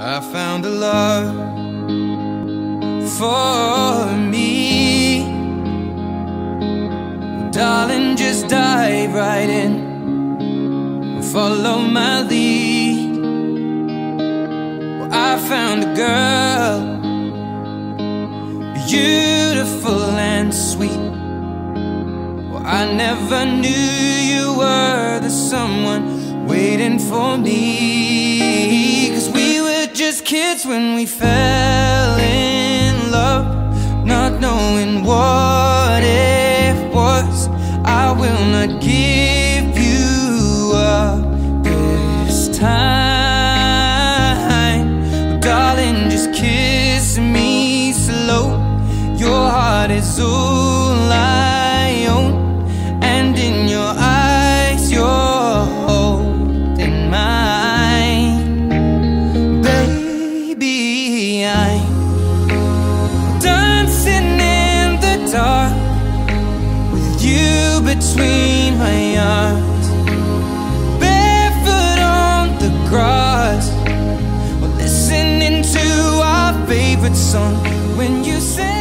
I found a love for me. Darling, just dive right in, follow my lead. Well, I found a girl, beautiful and sweet. Well, I never knew you were the someone waiting for me. 'Cause we were just kids when we fell in love, not knowing what it was. I will not give you up this time. Darling, just kiss me slow. Your heart is all I own, and in your eyes you're holding mine. Baby, I'm dancing in the dark with you between my arms, barefoot on the grass, or listening to our favorite song. When you say